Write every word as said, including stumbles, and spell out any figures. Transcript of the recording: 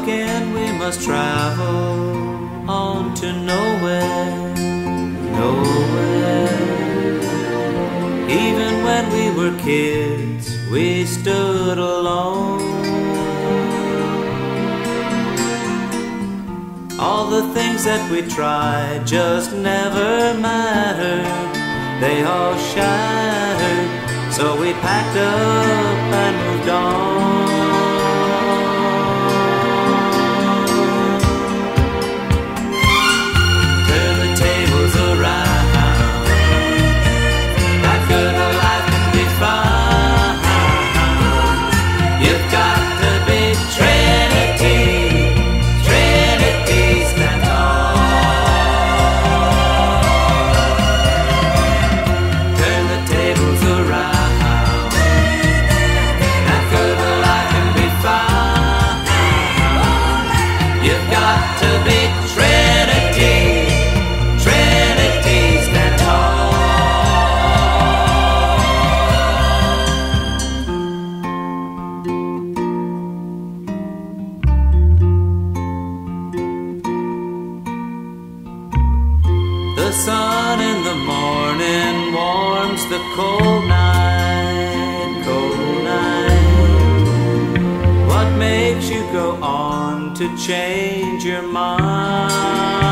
again we must travel on to nowhere, nowhere. Even when we were kids, we stood alone. All the things that we tried just never mattered. They all shattered, so we packed up and moved on. Turn the tables around. That good life can be found. You've got to be Trinity. Trinity stand tall. Turn the tables around. That good life can be found. You've got to be Trinity. Trinity stand tall. The sun in the morning warms the cold night, cold night. What makes you go on to change your mind?